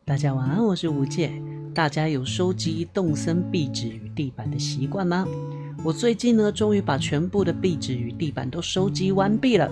大家晚安，我是吴姐。大家有收集动森壁纸与地板的习惯吗？我最近呢，终于把全部的壁纸与地板都收集完毕了，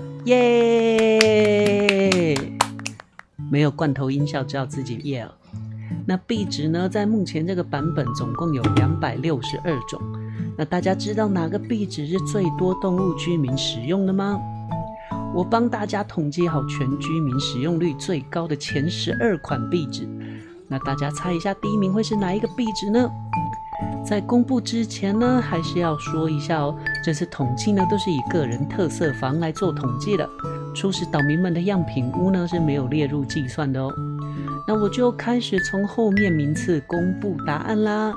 耶！没有罐头音效，只要自己耶了。那壁纸呢，在目前这个版本总共有262种。那大家知道哪个壁纸是最多动物居民使用的吗？我帮大家统计好全居民使用率最高的前12款壁纸。那大家猜一下第一名会是哪一个壁纸呢？在公布之前呢，还是要说一下哦，这次统计呢都是以个人特色房来做统计的，初始岛民们的样品屋呢是没有列入计算的哦。那我就开始从后面名次公布答案啦。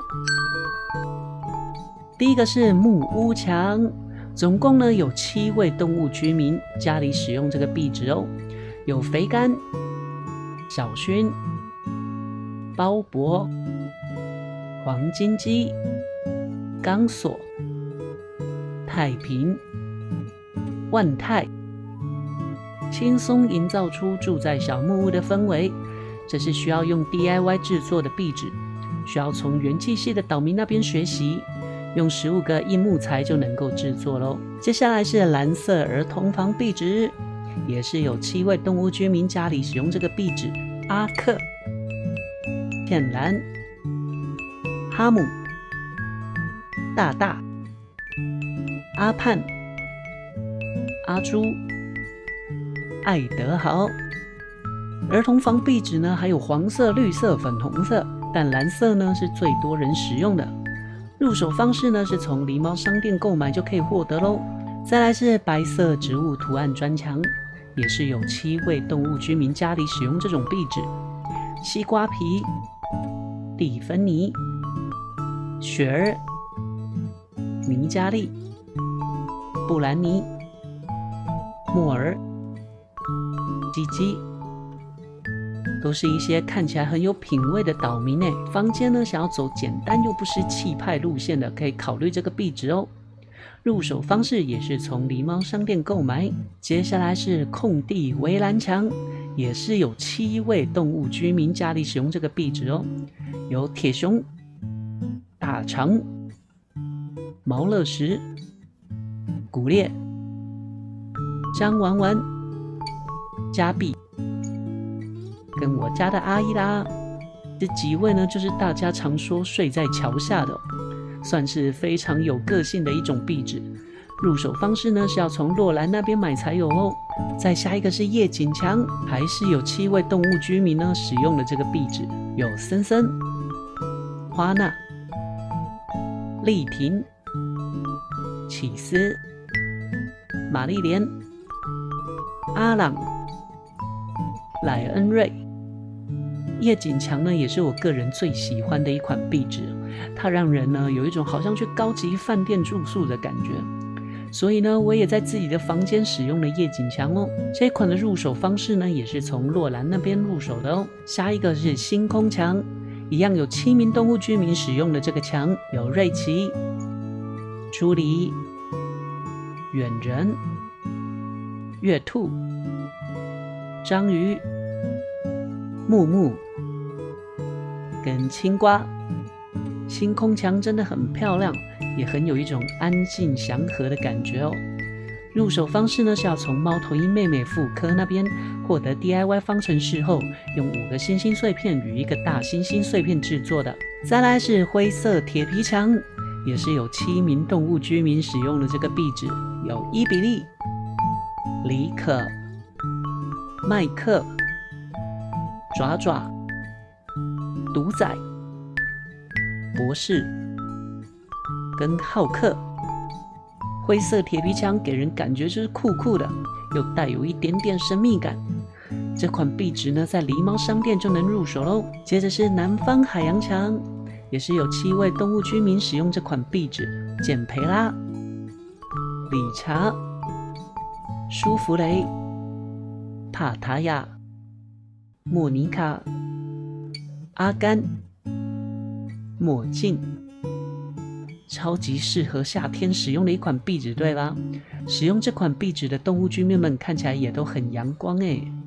第一个是木屋墙，总共呢有7位动物居民家里使用这个壁纸哦，有肥甘、小薰、鲍勃、黄金鸡、钢索、太平、万泰，轻松营造出住在小木屋的氛围。这是需要用 DIY 制作的壁纸，需要从元气系的岛民那边学习，用15个硬木材就能够制作咯。接下来是蓝色儿童房壁纸，也是有7位动物居民家里使用这个壁纸：阿克、片兰、哈姆、大大、阿盼、阿朱、爱德豪。儿童房壁纸呢，还有黄色、绿色、粉红色，但蓝色呢是最多人使用的。入手方式呢是从狸猫商店购买就可以获得咯。再来是白色植物图案砖墙，也是有7位动物居民家里使用这种壁纸：西瓜皮、蒂芬妮、雪儿、尼加利、布兰妮、莫尔、鸡鸡，都是一些看起来很有品味的岛民诶。坊间呢想要走简单又不失气派路线的，可以考虑这个壁纸哦。入手方式也是从狸猫商店购买。接下来是空地围栏墙，也是有7位动物居民家里使用这个壁纸哦，有铁熊、大肠、毛乐石、古烈、张玩玩、加碧跟我家的阿姨啦。这几位呢，就是大家常说睡在桥下的，算是非常有个性的一种壁纸。入手方式呢是要从洛兰那边买才有哦。再下一个是夜景墙，还是有7位动物居民呢使用了这个壁纸，有森森、花娜、丽婷、启斯、玛丽莲、阿朗、莱恩瑞。夜景墙呢，也是我个人最喜欢的一款壁纸，它让人呢有一种好像去高级饭店住宿的感觉，所以呢，我也在自己的房间使用了夜景墙哦。这一款的入手方式呢，也是从洛兰那边入手的哦。下一个是星空墙，一样有7名动物居民使用的这个墙，有瑞奇、朱莉、远人、月兔、章鱼、木木跟青瓜。星空墙真的很漂亮，也很有一种安静祥和的感觉哦。入手方式呢是要从猫头鹰妹妹妇科那边获得 DIY 方程式后，用5个星星碎片与1个大星星碎片制作的。再来是灰色铁皮墙，也是有7名动物居民使用的这个壁纸，有伊比利、李可、麦克、爪爪、独仔、博士跟浩克。灰色铁皮墙给人感觉就是酷酷的，又带有一点点神秘感。这款壁纸呢，在狸猫商店就能入手咯。接着是南方海洋墙，也是有7位动物居民使用这款壁纸：简培拉、理查、舒弗雷、帕塔亚、莫妮卡、阿甘、墨镜。超级适合夏天使用的一款壁纸，对吧？使用这款壁纸的动物居民们看起来也都很阳光诶。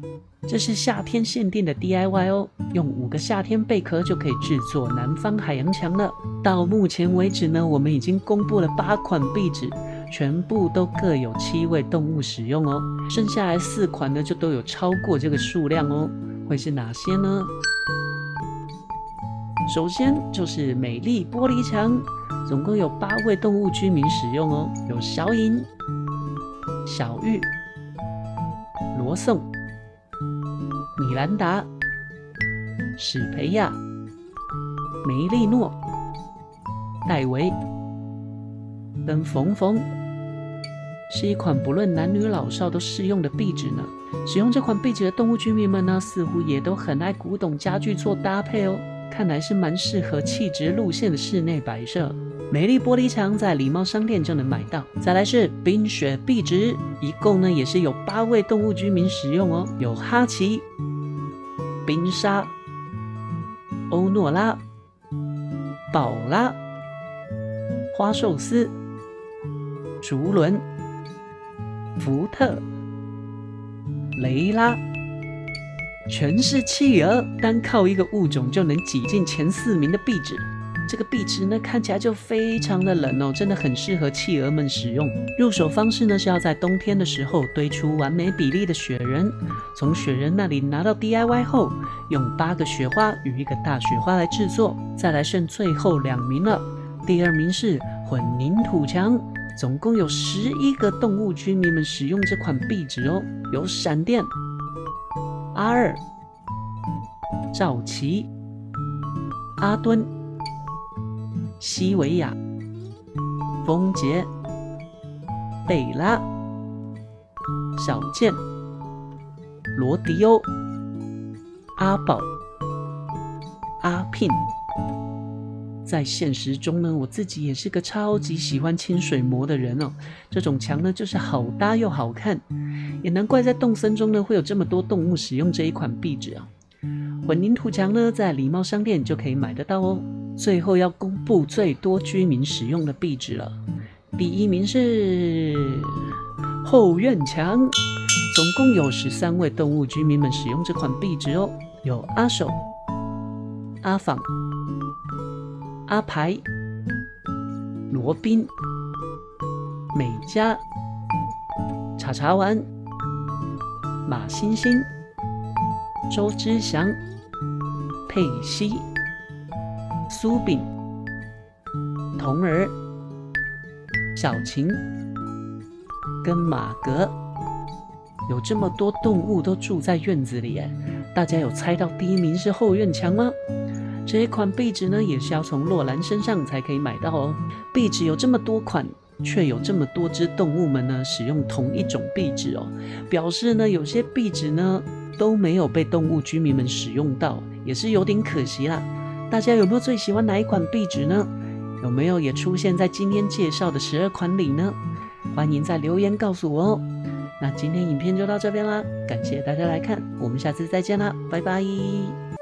这是夏天限定的 DIY 哦，用5个夏天贝壳就可以制作南方海洋墙了。到目前为止呢，我们已经公布了8款壁纸，全部都各有7位动物使用哦，剩下来4款呢就都有超过这个数量哦，会是哪些呢？首先就是美丽玻璃墙，总共有8位动物居民使用哦，有小颖、小玉、罗宋、米兰达、史培亚、梅丽诺、戴维跟冯冯，是一款不论男女老少都适用的壁纸呢。使用这款壁纸的动物居民们呢，似乎也都很爱古董家具做搭配哦，看来是蛮适合气质路线的室内摆设。美丽玻璃墙在礼貌商店就能买到。再来是冰雪壁纸，一共呢也是有8位动物居民使用哦，有哈奇、冰沙、欧诺拉、宝拉、花寿司、竹轮、福特、雷拉，全是企鹅，单靠一个物种就能挤进前4名的壁纸。这个壁纸呢看起来就非常的冷哦，真的很适合企鹅们使用。入手方式呢是要在冬天的时候堆出完美比例的雪人，从雪人那里拿到 DIY 后，用8个雪花与1个大雪花来制作。再来剩最后2名了，第2名是混凝土墙，总共有11个动物居民们使用这款壁纸哦，有闪电、阿二、赵琪、阿敦、西维亚、丰杰、贝拉、小健、罗迪欧、阿宝、阿聘。在现实中呢，我自己也是个超级喜欢清水模的人哦。这种墙呢，就是好搭又好看，也难怪在动森中呢会有这么多动物使用这一款壁纸啊。混凝土墙呢，在礼貌商店就可以买得到哦。最后要公布最多居民使用的壁纸了，第1名是后院墙，总共有13位动物居民们使用这款壁纸哦，有阿手、阿仿、阿排、罗宾、美嘉、茶茶丸、马星星、周之祥、佩西、苏炳、童儿、小晴跟马格。有这么多动物都住在院子里耶，大家有猜到第1名是后院墙吗？这一款壁纸呢，也是要从洛兰身上才可以买到哦。壁纸有这么多款，却有这么多只动物们呢使用同一种壁纸哦，表示呢有些壁纸呢都没有被动物居民们使用到，也是有点可惜啦。大家有没有最喜欢哪一款壁纸呢？有没有也出现在今天介绍的12款里呢？欢迎在留言告诉我哦。那今天影片就到这边啦，感谢大家来看，我们下次再见啦，拜拜。